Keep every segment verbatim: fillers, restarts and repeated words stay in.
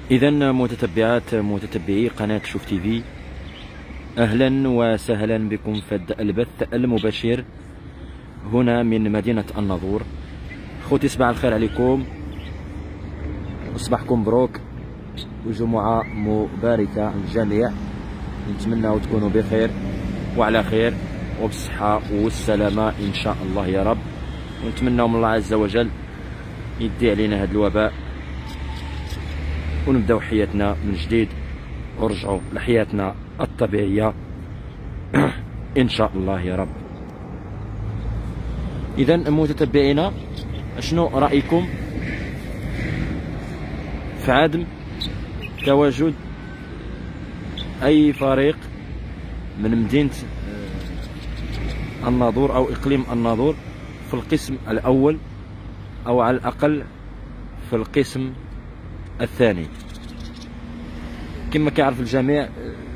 إذا متتبعات متتبعي قناة شوف تي في، أهلا وسهلا بكم في البث المباشر هنا من مدينة الناظور. خوتي صباح الخير عليكم وصباحكم مبروك وجمعة مباركة للجميع. نتمنى تكونوا بخير وعلى خير وبالصحة والسلامة إن شاء الله يا رب، ونتمنى من الله عز وجل يدي علينا هذا الوباء ونبداو حياتنا من جديد ونرجعوا لحياتنا الطبيعية إن شاء الله يا رب. إذا متتبعينا، شنو رأيكم في عدم تواجد أي فريق من مدينة الناظور أو إقليم الناظور في القسم الأول أو على الأقل في القسم الثاني؟ كما كيعرف الجميع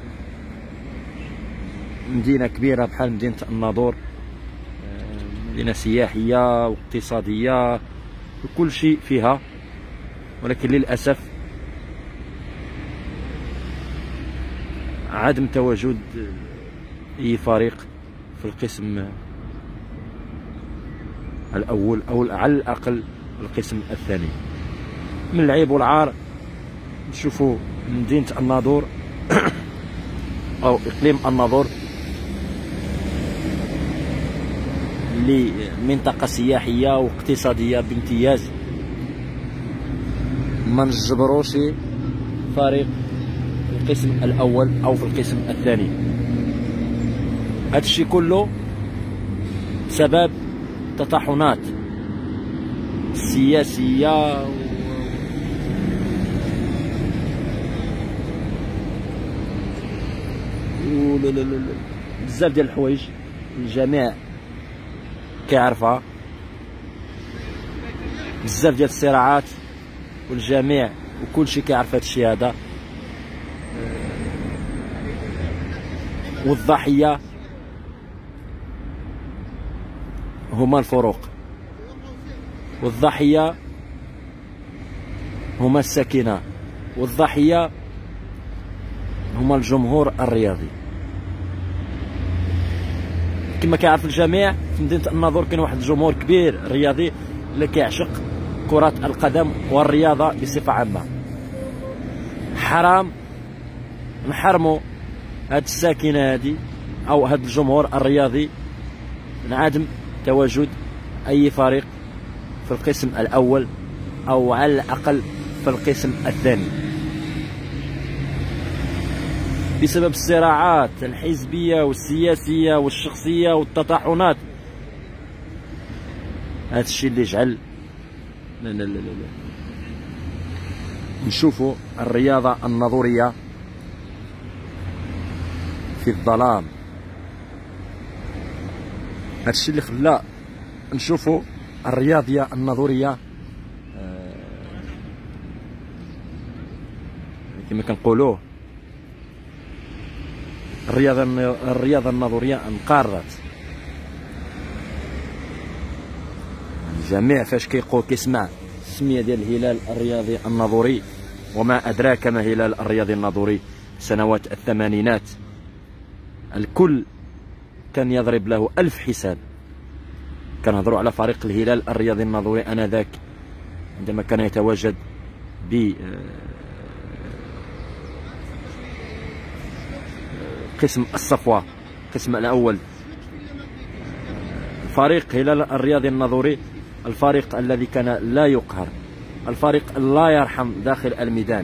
مدينة كبيرة بحال مدينة الناظور مدينة سياحية واقتصادية وكل شيء فيها، ولكن للأسف عدم تواجد أي فريق في القسم الأول أو على الأقل القسم الثاني. من العيب والعار نشوفوا مدينة الناظور أو إقليم الناظور اللي منطقة سياحية واقتصادية بامتياز ما نجبروش فريق في القسم الأول أو في القسم الثاني. هذا الشيء كله سبب تطحنات سياسية و بزاف ديال الحوايج الجميع كيعرفها، بزاف ديال الصراعات والجميع وكل شيء كيعرف هذا الشيء هذا. والضحية هما الفروق، والضحية هما الساكنة، والضحية هما الجمهور الرياضي. كما كيعرف الجميع في مدينة الناظور كاين واحد الجمهور كبير رياضي اللي كيعشق كرة القدم والرياضة بصفة عامة. حرام نحرموا هاد الساكنة هادي أو هاد الجمهور الرياضي من عدم تواجد أي فريق في القسم الأول أو على الأقل في القسم الثاني بسبب الصراعات الحزبية والسياسية والشخصية والتطحنات. هذا الشيء اللي جعل لا لا لا لا نشوفوا الرياضة الناظورية في الظلام. هذا الشيء اللي خلى نشوفوا الرياضية الناظورية كما كنقولوه الرياضة الرياضة الناظورية انقرضت. الجميع فاش كيقول كيسمع السمية ديال الهلال الرياضي الناظوري، وما أدراك ما هلال الرياضي الناظوري سنوات الثمانينات، الكل كان يضرب له ألف حساب. كنهضروا على فريق الهلال الرياضي الناظوري آنذاك عندما كان يتواجد ب قسم الصفوة القسم الأول. فريق هلال الرياضي الناظوري الفريق الذي كان لا يقهر، الفريق لا يرحم داخل الميدان.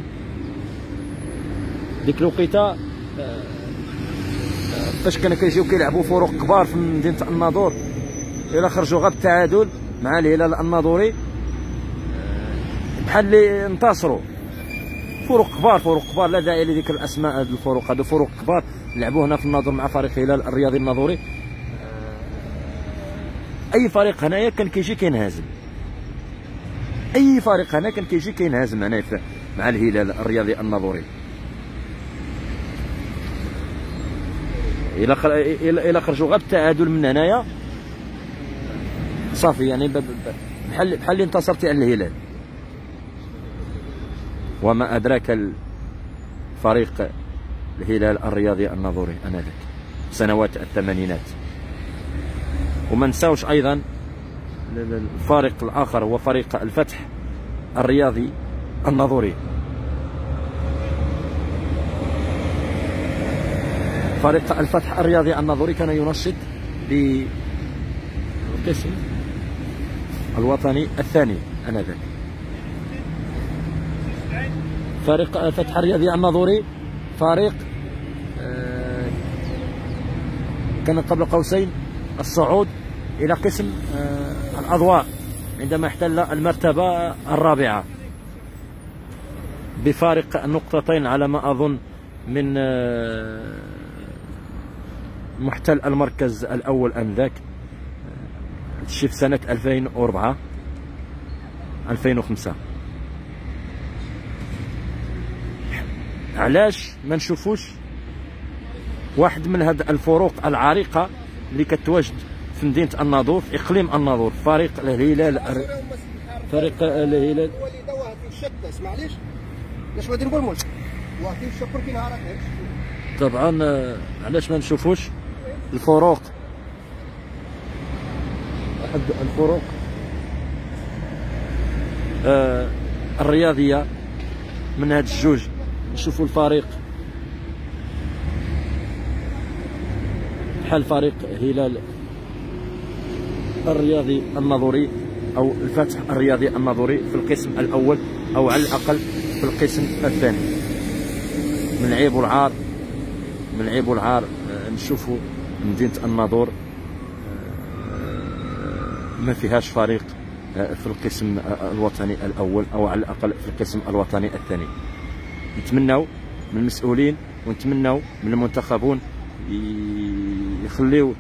ديك الوقيته فاش كانوا كيجيو كيلعبوا فروق كبار في مدينة الناظور، إلا خرجوا غير التعادل مع الهلال الناظوري بحال اللي انتصروا. فروق كبار فروق كبار لا داعي لذكر الاسماء. هاد الفروق هادو فروق كبار لعبوا هنا في الناظور مع فريق الهلال الرياضي الناظوري. اي فريق هنايا كان كيجي كينهزم، اي فريق هنا كان كيجي كينهزم هنايا مع الهلال الرياضي الناظوري. الى خر... الى خرجوا غير التعادل من هنايا صافي، يعني بحال بحال اللي انتصرتي على الهلال. وما أدراك فريق الهلال الرياضي الناظوري آنذاك سنوات الثمانينات. وما نساوش أيضا الفريق الآخر هو فريق الفتح الرياضي الناظوري. فريق الفتح الرياضي الناظوري كان ينشط بالقسم الوطني الثاني آنذاك. فريق الفتح الرياضي الناظوري فريق كان قبل قوسين الصعود إلى قسم الأضواء عندما احتل المرتبة الرابعة بفارق نقطتين على ما أظن من محتل المركز الأول آنذاك في سنة ألفين وأربعة ألفين وخمسة. علاش ما نشوفوش واحد من هاد الفروق العريقة اللي كتواجد في مدينة الناظور في إقليم الناظور؟ فريق الهلال فريق الهلال معليش لاش غادي نقول موش واكيد الشكر كي نهارك. طبعا علاش ما نشوفوش الفروق واحد الفروق آه الرياضية من هاد الجوج؟ نشوفوا الفريق بحال فريق هلال الرياضي الناظوري او الفتح الرياضي الناظوري في القسم الاول او على الاقل في القسم الثاني. من العيب والعار من العيب والعار نشوفوا مدينة الناظور ما فيهاش فريق في القسم الوطني الاول او على الاقل في القسم الوطني الثاني. نتمناو من المسؤولين ونتمناو من المنتخبون يخليو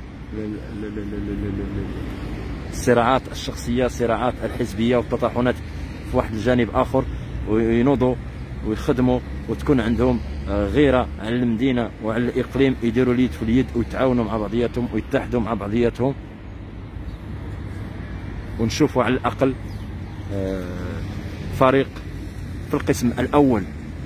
الصراعات الشخصيه الصراعات الحزبيه والتطاحنات في واحد الجانب اخر، وينوضوا ويخدموا وتكون عندهم غيره على المدينه وعلى الاقليم، يديروا اليد في اليد ويتعاونوا مع بعضياتهم ويتحدوا مع بعضياتهم، ونشوفوا على الاقل فريق في القسم الاول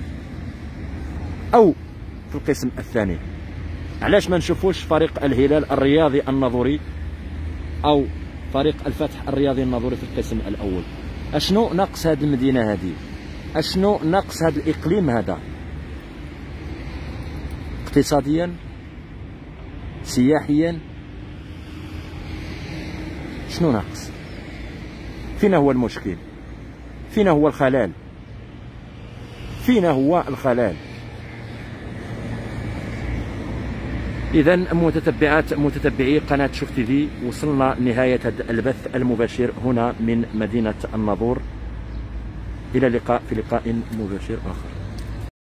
او في القسم الثاني. علاش ما نشوفوش فريق الهلال الرياضي الناظوري او فريق الفتح الرياضي الناظوري في القسم الاول؟ اشنو ناقص هذه المدينه هذه؟ اشنو ناقص هذا الاقليم هذا؟ اقتصاديا، سياحيا، شنو ناقص؟ فينا هو المشكل؟ فينا هو الخلل؟ فينا هو الخلل؟ إذا متتبعات متتبعي قناة شوف تي في، وصلنا لنهاية هذا البث المباشر هنا من مدينة الناظور. إلى اللقاء في لقاء مباشر آخر.